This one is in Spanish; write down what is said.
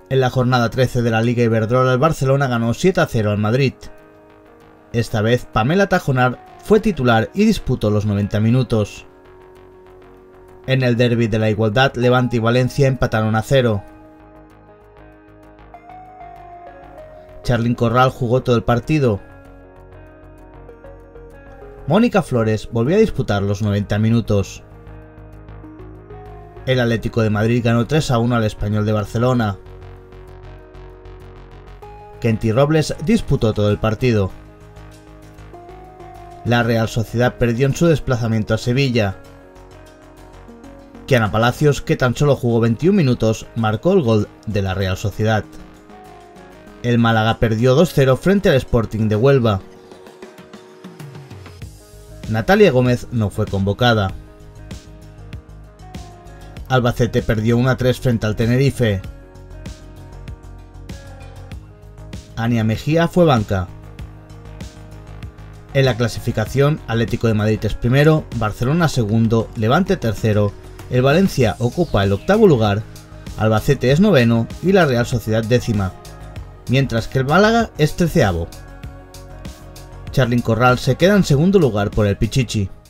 En la jornada 13 de la Liga Iberdrola, el Barcelona ganó 7-0 al Madrid. Esta vez Pamela Tajonar fue titular y disputó los 90 minutos. En el derbi de la Igualdad, Levante y Valencia empataron a 0. Charlyn Corral jugó todo el partido. Mónica Flores volvió a disputar los 90 minutos. El Atlético de Madrid ganó 3-1 al Español de Barcelona. Kenty Robles disputó todo el partido. La Real Sociedad perdió en su desplazamiento a Sevilla. Kiana Palacios, que tan solo jugó 21 minutos, marcó el gol de la Real Sociedad. El Málaga perdió 2-0 frente al Sporting de Huelva. Natalia Gómez no fue convocada. Albacete perdió 1-3 frente al Tenerife. Ania Mejía fue banca. En la clasificación, Atlético de Madrid es primero, Barcelona segundo, Levante tercero, el Valencia ocupa el octavo lugar, Albacete es noveno y la Real Sociedad décima, mientras que el Málaga es 13avo. Charlyn Corral se queda en segundo lugar por el Pichichi.